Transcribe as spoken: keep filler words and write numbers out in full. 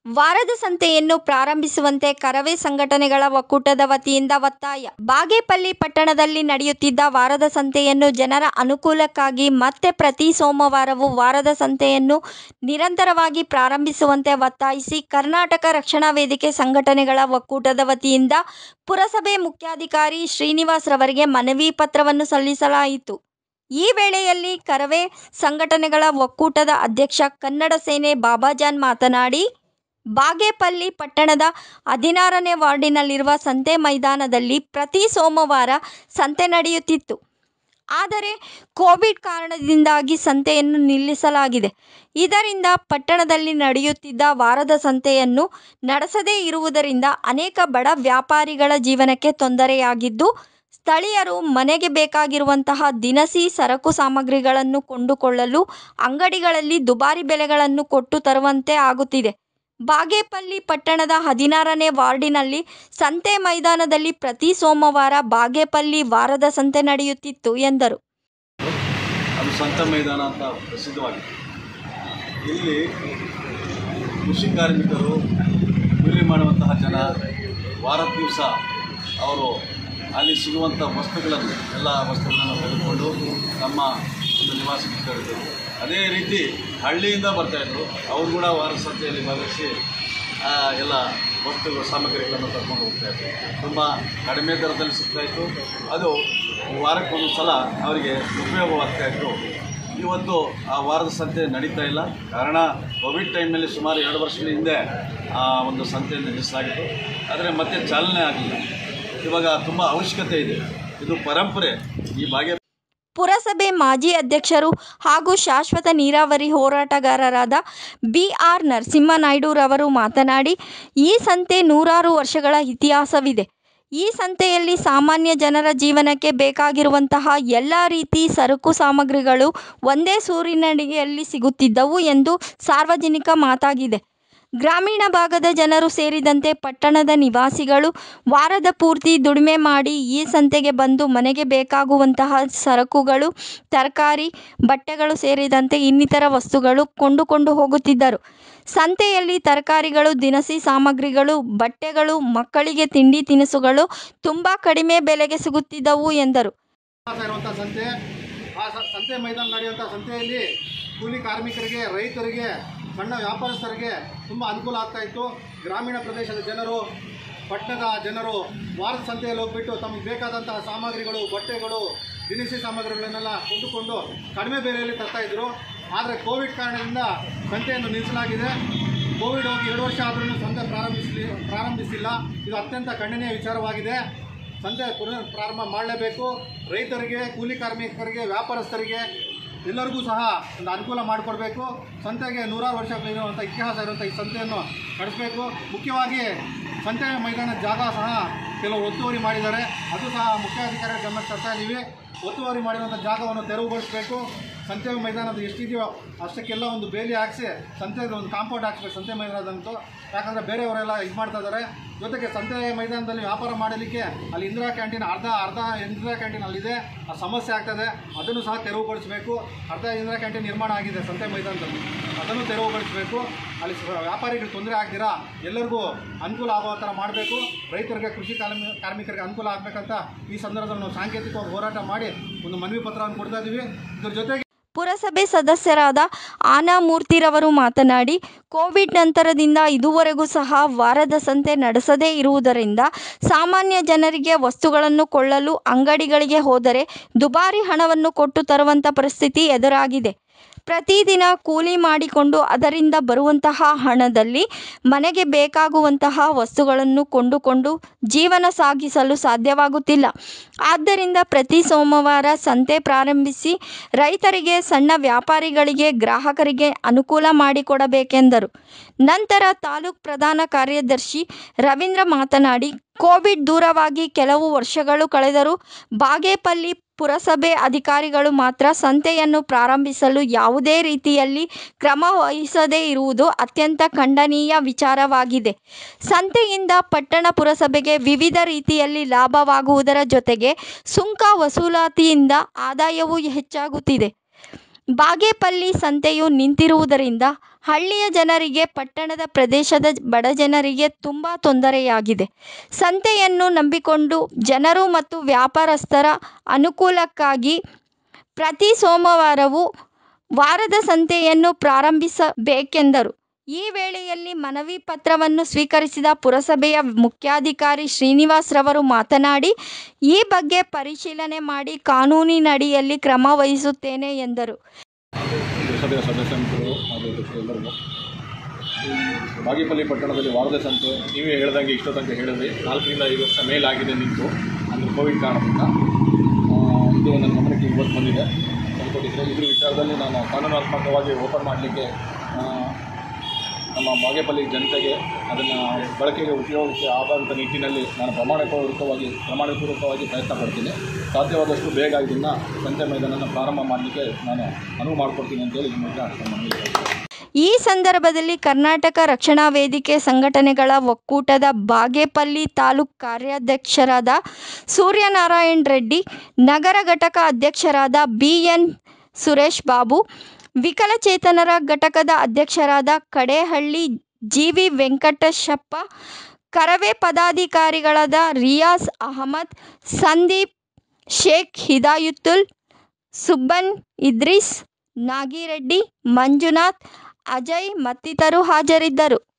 ವಾರದ ಸಂತೆಯನ್ನು ಪ್ರಾರಂಭಿಸುವಂತೆ ಕರವೇ ಸಂಘಟನೆಗಳ ಒಕ್ಕೂಟದ ವತಿಯಿಂದ ಒತ್ತಾಯ. ಬಾಗೇಪಲ್ಲಿ ಪಟ್ಟಣದಲ್ಲಿ ನಡೆಯುತ್ತಿದ್ದ ವಾರದ ಸಂತೆಯನ್ನು ಜನರ ಅನುಕೂಲಕ್ಕಾಗಿ ಮತ್ತೆ ಪ್ರತಿ ಸೋಮವಾರವೂ ವಾರದ ಸಂತೆಯನ್ನು ನಿರಂತರವಾಗಿ ಪ್ರಾರಂಭಿಸುವಂತೆ ಒತ್ತಾಯಿಸಿ ಕರ್ನಾಟಕ ರಕ್ಷಣಾ ವೇದಿಕೆ ಸಂಘಟನೆಗಳ ಒಕ್ಕೂಟದ ವತಿಯಿಂದ ಪುರಸಭೆ ಮುಖ್ಯಾಧಿಕಾರಿ ಶ್ರೀನಿವಾಸ್ ರವರಿಗೆ ಮನವಿ ಪತ್ರವನ್ನು ಸಲ್ಲಿಸಲಾಯಿತು. ಈ ವೇಳೆಯಲ್ಲಿ ಕರವೇ ಸಂಘಟನೆಗಳ ಒಕ್ಕೂಟದ ಅಧ್ಯಕ್ಷ ಕನ್ನಡ ಸೇನೆ ಬಾಬಾಜಾನ್ ಮಾತನಾಡಿ, ಬಾಗೇಪಲ್ಲಿ ಪಟ್ಟಣದ ಹದಿನಾರನೇ ವಾರ್ಡಿನಲ್ಲಿರುವ ಸಂತೆ ಮೈದಾನದಲ್ಲಿ ಪ್ರತಿ ಸೋಮವಾರ ಸಂತೆ ನಡೆಯುತ್ತಿತ್ತು. ಆದರೆ ಕೋವಿಡ್ ಕಾರಣದಿಂದಾಗಿ ಸಂತೆಯನ್ನು ನಿಲ್ಲಿಸಲಾಗಿದೆ. ಇದರಿಂದ ಪಟ್ಟಣದಲ್ಲಿ ನಡೆಯುತ್ತಿದ್ದ ವಾರದ ಸಂತೆಯನ್ನು ನಡೆಸದೇ ಇರುವುದರಿಂದ ಅನೇಕ ಬಡ ವ್ಯಾಪಾರಿಗಳ ಜೀವನಕ್ಕೆ ತೊಂದರೆಯಾಗಿದ್ದು, ಸ್ಥಳೀಯರು ಮನೆಗೆ ಬೇಕಾಗಿರುವಂತಹ ದಿನಸಿ ಸರಕು ಸಾಮಗ್ರಿಗಳನ್ನು ಕೊಂಡುಕೊಳ್ಳಲು ಅಂಗಡಿಗಳಲ್ಲಿ ದುಬಾರಿ ಬೆಲೆಗಳನ್ನು ಕೊಟ್ಟು ತರುವಂತೆ ಆಗುತ್ತಿದೆ. ಬಾಗೇಪಲ್ಲಿ ಪಟ್ಟಣದ ಹದಿನಾರನೇ ವಾರ್ಡಿನಲ್ಲಿ ಸಂತೆ ಮೈದಾನದಲ್ಲಿ ಪ್ರತಿ ಸೋಮವಾರ ಬಾಗೇಪಲ್ಲಿ ವಾರದ ಸಂತೆ ನಡೆಯುತ್ತಿತ್ತು ಎಂದರು. ಅದು ಸಂತೆ ಮೈದಾನ ಅಂತ ಪ್ರಸಿದ್ಧವಾಗಿದೆ. ಇಲ್ಲಿ ಕೃಷಿ ಕಾರ್ಮಿಕರು ಕೂಲಿ ಮಾಡುವಂತಹ ಜನ ವಾರದ ದಿವಸ ಅವರು ಅಲ್ಲಿ ಸಿಗುವಂಥ ವಸ್ತುಗಳನ್ನು ಎಲ್ಲ ವಸ್ತುಗಳನ್ನು ತೆಗೆದುಕೊಂಡು ತಮ್ಮ ಒಂದು ನಿವಾಸಕ್ಕೆ ತೆರಳಿದರು. ಅದೇ ರೀತಿ ಹಳ್ಳಿಯಿಂದ ಬರ್ತಾಯಿದ್ರು, ಅವರು ಕೂಡ ವಾರದ ಸಂತೆಯಲ್ಲಿ ಭಾಗವಹಿಸಿ ಎಲ್ಲ ವಸ್ತುಗಳು ಸಾಮಗ್ರಿಗಳನ್ನು ತಗೊಂಡು ಹೋಗ್ತಾಯಿದ್ರು. ತುಂಬ ಕಡಿಮೆ ದರದಲ್ಲಿ ಸಿಗ್ತಾಯಿತ್ತು. ಅದು ವಾರಕ್ಕೊಂದು ಸಲ ಅವರಿಗೆ ಉಪಯೋಗವಾಗ್ತಾಯಿತ್ತು. ಇವತ್ತು ಆ ವಾರದ ಸಂತೆ ನಡೀತಾ ಇಲ್ಲ. ಕಾರಣ ಕೋವಿಡ್ ಟೈಮ್ನಲ್ಲಿ ಸುಮಾರು ಎರಡು ವರ್ಷಗಳ ಹಿಂದೆ ಆ ಒಂದು ಸಂತೆಯನ್ನು ನಿಲ್ಲಿಸಲಾಗಿತ್ತು. ಆದರೆ ಮತ್ತೆ ಚಾಲನೆ ಆಗಲಿಲ್ಲ. ಇವಾಗ ತುಂಬ ಅವಶ್ಯಕತೆ ಇದೆ. ಇದು ಪರಂಪರೆ. ಈ ಬಾಗೆ ಪುರಸಭೆ ಮಾಜಿ ಅಧ್ಯಕ್ಷರು ಹಾಗೂ ಶಾಶ್ವತ ನೀರಾವರಿ ಹೋರಾಟಗಾರರಾದ ಬಿ ಆರ್ ನರಸಿಂಹನಾಯ್ಡುರವರು ಮಾತನಾಡಿ, ಈ ಸಂತೆ ನೂರಾರು ವರ್ಷಗಳ ಇತಿಹಾಸವಿದೆ. ಈ ಸಂತೆಯಲ್ಲಿ ಸಾಮಾನ್ಯ ಜನರ ಜೀವನಕ್ಕೆ ಬೇಕಾಗಿರುವಂತಹ ಎಲ್ಲ ರೀತಿ ಸರಕು ಸಾಮಗ್ರಿಗಳು ಒಂದೇ ಸೂರಿನಡಿಯಲ್ಲಿ ಸಿಗುತ್ತಿದ್ದವು ಎಂದು ಸಾರ್ವಜನಿಕ ಮಾತಾಗಿದೆ. ಗ್ರಾಮೀಣ ಭಾಗದ ಜನರು ಸೇರಿದಂತೆ ಪಟ್ಟಣದ ನಿವಾಸಿಗಳು ವಾರದ ಪೂರ್ತಿ ದುಡಿಮೆ ಮಾಡಿ ಈ ಸಂತೆಗೆ ಬಂದು ಮನೆಗೆ ಬೇಕಾಗುವಂತಹ ಸರಕುಗಳು, ತರಕಾರಿ, ಬಟ್ಟೆಗಳು ಸೇರಿದಂತೆ ಇನ್ನಿತರ ವಸ್ತುಗಳು ಕೊಂಡುಕೊಂಡು ಹೋಗುತ್ತಿದ್ದರು. ಸಂತೆಯಲ್ಲಿ ತರಕಾರಿಗಳು, ದಿನಸಿ ಸಾಮಗ್ರಿಗಳು, ಬಟ್ಟೆಗಳು, ಮಕ್ಕಳಿಗೆ ತಿಂಡಿ ತಿನಿಸುಗಳು ತುಂಬ ಕಡಿಮೆ ಬೆಲೆಗೆ ಸಿಗುತ್ತಿದ್ದವು ಎಂದರು. ಸಂತೆ ಆ ಸಂತೆ ಮೈದಾನ ನಡೆಯುವಂಥ ಸಂತೆಯಲ್ಲಿ ಕೂಲಿ ಕಾರ್ಮಿಕರಿಗೆ, ರೈತರಿಗೆ, ಸಣ್ಣ ವ್ಯಾಪಾರಸ್ಥರಿಗೆ ತುಂಬ ಅನುಕೂಲ ಆಗ್ತಾಯಿತ್ತು. ಗ್ರಾಮೀಣ ಪ್ರದೇಶದ ಜನರು, ಪಟ್ಟಣದ ಜನರು ವಾರದ ಸಂತೆಯಲ್ಲಿ ಹೋಗ್ಬಿಟ್ಟು ತಮಗೆ ಬೇಕಾದಂತಹ ಸಾಮಗ್ರಿಗಳು, ಬಟ್ಟೆಗಳು, ದಿನಸಿ ಸಾಮಗ್ರಿಗಳನ್ನೆಲ್ಲ ಕೊಂಡುಕೊಂಡು ಕಡಿಮೆ ಬೆಲೆಯಲ್ಲಿ ತರ್ತಾಯಿದ್ರು. ಆದರೆ ಕೋವಿಡ್ ಕಾರಣದಿಂದ ಸಂತೆಯನ್ನು ನಿಲ್ಲಿಸಲಾಗಿದೆ. ಕೋವಿಡ್ ಹೋಗಿ ಎರಡು ವರ್ಷ ಆದ್ರೂ ಸಂತೆ ಪ್ರಾರಂಭಿಸಲಿ ಪ್ರಾರಂಭಿಸಿಲ್ಲ ಇದು ಅತ್ಯಂತ ಖಂಡನೀಯ ವಿಚಾರವಾಗಿದೆ. ಸಂತೆ ಪುನರ್ ಪ್ರಾರಂಭ ಮಾಡಲೇಬೇಕು. ರೈತರಿಗೆ, ಕೂಲಿ ಕಾರ್ಮಿಕರಿಗೆ, ವ್ಯಾಪಾರಸ್ಥರಿಗೆ ಎಲ್ಲರಿಗೂ ಸಹ ಒಂದು ಅನುಕೂಲ ಮಾಡಿಕೊಡ್ಬೇಕು. ಸಂತೆಗೆ ನೂರಾರು ವರ್ಷಗಳಿರುವಂಥ ಇತಿಹಾಸ ಇರುವಂಥ ಈ ಸಂತೆಯನ್ನು ನಡೆಸಬೇಕು. ಮುಖ್ಯವಾಗಿ ಸಂತೆ ಮೈದಾನದ ಜಾಗ ಸಹ ಕೆಲವರು ಒತ್ತುವರಿ ಮಾಡಿದ್ದಾರೆ. ಅದು ಸಹ ಮುಖ್ಯಾಧಿಕಾರಿಗಳ ಗಮನಕ್ಕೆ ತರ್ತಾ ಇದ್ದೀವಿ. ಒತ್ತುವರಿ ಮಾಡಿರುವಂಥ ಜಾಗವನ್ನು ತೆರವುಗೊಳಿಸಬೇಕು. ಸಂತೆ ಮೈದಾನದ ಎಷ್ಟಿದೆಯೋ ಅಷ್ಟಕ್ಕೆಲ್ಲ ಒಂದು ಬೇಲಿ ಹಾಕಿಸಿ ಸಂತೆಗೆ ಒಂದು ಕಾಂಪೌಂಡ್ ಹಾಕ್ಸ್ಬೇಕು ಸಂತೆ ಮೈದಾನದಂತೂ. ಯಾಕಂದರೆ ಬೇರೆಯವರೆಲ್ಲ ಇದು ಮಾಡ್ತಾ ಇದ್ದಾರೆ. ಜೊತೆಗೆ ಸಂತೆ ಮೈದಾನದಲ್ಲಿ ವ್ಯಾಪಾರ ಮಾಡಲಿಕ್ಕೆ ಅಲ್ಲಿ ಇಂದಿರಾ ಕ್ಯಾಂಟೀನ್ ಅರ್ಧ ಅರ್ಧ ಇಂದಿರಾ ಕ್ಯಾಂಟೀನ್ ಅಲ್ಲಿದೆ, ಆ ಸಮಸ್ಯೆ ಆಗ್ತದೆ. ಅದನ್ನು ಸಹ ತೆರವುಗೊಳಿಸಬೇಕು. ಅರ್ಧ ಇಂದಿರಾ ಕ್ಯಾಂಟೀನ್ ನಿರ್ಮಾಣ ಆಗಿದೆ ಸಂತೆ ಮೈದಾನದಲ್ಲಿ, ಅದನ್ನು ತೆರವುಗೊಳಿಸಬೇಕು. ಅಲ್ಲಿ ವ್ಯಾಪಾರಿಗಳು ತೊಂದರೆ ಆಗ್ದಿರಾ ಎಲ್ಲರಿಗೂ ಅನುಕೂಲ ಆಗೋ ಥರ ಮಾಡಬೇಕು. ರೈತರಿಗೆ, ಕೃಷಿ ಕಾರ್ಮಿಕರಿಗೆ ಅನುಕೂಲ ಆಗಬೇಕಂತ ಈ ಸಂದರ್ಭದಲ್ಲಿ ನಾವು ಸಾಂಕೇತಿಕವಾಗಿ ಹೋರಾಟ ಮಾಡಿ ಒಂದು ಮನವಿ ಪತ್ರವನ್ನು ಕೊಡ್ತಾ ಇದ್ದೀವಿ. ಇದ್ರ ಜೊತೆಗೆ ಪುರಸಭೆ ಸದಸ್ಯರಾದ ಆನಾ ಮೂರ್ತಿರವರು ಮಾತನಾಡಿ, ಕೋವಿಡ್ ನಂತರದಿಂದ ಇದುವರೆಗೂ ಸಹ ವಾರದ ಸಂತೆ ನಡೆಸದೇ ಇರುವುದರಿಂದ ಸಾಮಾನ್ಯ ಜನರಿಗೆ ವಸ್ತುಗಳನ್ನು ಕೊಳ್ಳಲು ಅಂಗಡಿಗಳಿಗೆ ಹೋದರೆ ದುಬಾರಿ ಹಣವನ್ನು ಕೊಟ್ಟು ತರುವಂಥ ಪರಿಸ್ಥಿತಿ ಎದುರಾಗಿದೆ. ಪ್ರತಿದಿನ ಕೂಲಿ ಮಾಡಿಕೊಂಡು ಅದರಿಂದ ಬರುವಂತಹ ಹಣದಲ್ಲಿ ಮನೆಗೆ ಬೇಕಾಗುವಂತಹ ವಸ್ತುಗಳನ್ನು ಕೊಂಡುಕೊಂಡು ಜೀವನ ಸಾಗಿಸಲು ಸಾಧ್ಯವಾಗುತ್ತಿಲ್ಲ. ಆದ್ದರಿಂದ ಪ್ರತಿ ಸೋಮವಾರ ಸಂತೆ ಪ್ರಾರಂಭಿಸಿ ರೈತರಿಗೆ, ಸಣ್ಣ ವ್ಯಾಪಾರಿಗಳಿಗೆ, ಗ್ರಾಹಕರಿಗೆ ಅನುಕೂಲ ಮಾಡಿಕೊಡಬೇಕೆಂದರು. ನಂತರ ತಾಲೂಕು ಪ್ರಧಾನ ಕಾರ್ಯದರ್ಶಿ ರವೀಂದ್ರ ಮಾತನಾಡಿ, ಕೋವಿಡ್ ದೂರವಾಗಿ ಕೆಲವು ವರ್ಷಗಳು ಕಳೆದರೂ ಬಾಗೇಪಲ್ಲಿ ಪುರಸಭೆ ಅಧಿಕಾರಿಗಳು ಮಾತ್ರ ಸಂತೆಯನ್ನು ಪ್ರಾರಂಭಿಸಲು ಯಾವುದೇ ರೀತಿಯಲ್ಲಿ ಕ್ರಮ ವಹಿಸದೇ ಇರುವುದು ಅತ್ಯಂತ ಖಂಡನೀಯ ವಿಚಾರವಾಗಿದೆ. ಸಂತೆಯಿಂದ ಪಟ್ಟಣ ಪುರಸಭೆಗೆ ವಿವಿಧ ರೀತಿಯಲ್ಲಿ ಲಾಭವಾಗುವುದರ ಜೊತೆಗೆ ಸುಂಕ ವಸೂಲಾತಿಯಿಂದ ಆದಾಯವೂ ಹೆಚ್ಚಾಗುತ್ತಿದೆ. ಬಾಗೇಪಲ್ಲಿ ಸಂತೆಯು ನಿಂತಿರುವುದರಿಂದ ಹಳ್ಳಿಯ ಜನರಿಗೆ, ಪಟ್ಟಣದ ಪ್ರದೇಶದ ಬಡ ಜನರಿಗೆ ತುಂಬ ತೊಂದರೆಯಾಗಿದೆ. ಸಂತೆಯನ್ನು ನಂಬಿಕೊಂಡು ಜನರು ಮತ್ತು ವ್ಯಾಪಾರಸ್ಥರ ಅನುಕೂಲಕ್ಕಾಗಿ ಪ್ರತಿ ಸೋಮವಾರವೂ ವಾರದ ಸಂತೆಯನ್ನು ಪ್ರಾರಂಭಿಸಬೇಕೆಂದರು. ಈ ವೇಳೆಯಲ್ಲಿ ಮನವಿ ಪತ್ರವನ್ನು ಸ್ವೀಕರಿಸಿದ ಪುರಸಭೆಯ ಮುಖ್ಯಾಧಿಕಾರಿ ಶ್ರೀನಿವಾಸ್ ರವರು ಮಾತನಾಡಿ, ಈ ಬಗ್ಗೆ ಪರಿಶೀಲನೆ ಮಾಡಿ ಕಾನೂನಿನಡಿಯಲ್ಲಿ ಕ್ರಮ ವಹಿಸುತ್ತೇನೆ ಎಂದರು. ಪುರಸಭೆಯ ಸದಸ್ಯರು ಹಾಗೂ ಎಲ್ಲರಿಗೂ ಬಾಗೇಪಲ್ಲಿ ಪಟ್ಟಣದಲ್ಲಿ ವಾರದ ಸಂತೆ ನೀವೇ ಹೇಳ್ದಂಗೆ ಇಷ್ಟೋ ತನಕ ಹೇಳಿದ್ರಿ, ನಾಲ್ಕರಿಂದ ಐದು ವರ್ಷ ಮೇಲಾಗಿದೆ ನಿಂತು, ಅಂದರೆ ಕೋವಿಡ್ ಕಾರಣದಿಂದ. ಇದು ನನ್ನ ಗಮನಕ್ಕೆ ಇವತ್ತು ಬಂದಿದೆ ತಂದುಕೊಟ್ಟಿದ್ದರೆ. ಇದ್ರ ವಿಚಾರದಲ್ಲಿ ನಾನು ಕಾನೂನಾತ್ಮಕವಾಗಿ ಓಪನ್ ಮಾಡಲಿಕ್ಕೆ ನಮ್ಮ ಬಾಗೇಪಲ್ಲಿ ಜನತೆಗೆ ಅದನ್ನು ಬಳಕೆಗೆ ಉಪಯೋಗಕ್ಕೆ ಆದಂಥ ನಿಟ್ಟಿನಲ್ಲಿ ನಾನು ಪ್ರಮಾಣಪೂರ್ವಕವಾಗಿ ಪ್ರಮಾಣಪೂರ್ವಕವಾಗಿ ಪ್ರಯತ್ನ ಪಡ್ತೀನಿ. ಸಾಧ್ಯವಾದಷ್ಟು ಬೇಗ ಇದನ್ನು ಸಂತೆ ಮೈದಾನನ ಪ್ರಾರಂಭ ಮಾಡಲಿಕ್ಕೆ ನಾನು ಅನುವು ಮಾಡಿಕೊಡ್ತೀನಿ ಅಂತೇಳಿ ನಿಮ್ಮ ಈ ಸಂದರ್ಭದಲ್ಲಿ ಕರ್ನಾಟಕ ರಕ್ಷಣಾ ವೇದಿಕೆ ಸಂಘಟನೆಗಳ ಒಕ್ಕೂಟದ ಬಾಗೇಪಲ್ಲಿ ತಾಲೂಕು ಕಾರ್ಯಾಧ್ಯಕ್ಷರಾದ ಸೂರ್ಯನಾರಾಯಣ ರೆಡ್ಡಿ, ನಗರ ಘಟಕ ಅಧ್ಯಕ್ಷರಾದ ಬಿ ಎನ್ ಸುರೇಶ್ ಬಾಬು, ವಿಕಲಚೇತನರ ಘಟಕದ ಅಧ್ಯಕ್ಷರಾದ ಕಡೇಹಳ್ಳಿ ಜಿ ವಿ ವೆಂಕಟೇಶಪ್ಪ, ಕರವೇ ಪದಾಧಿಕಾರಿಗಳಾದ ರಿಯಾಜ್ ಅಹಮದ್, ಸಂದೀಪ್, ಶೇಖ್ ಹಿದಾಯುತ್ತುಲ್, ಸುಬ್ಬನ್ ಇದ್ರೀಸ್, ನಾಗಿರೆಡ್ಡಿ, ಮಂಜುನಾಥ್, ಅಜಯ್ ಮತ್ತಿತರರು ಹಾಜರಿದ್ದರು.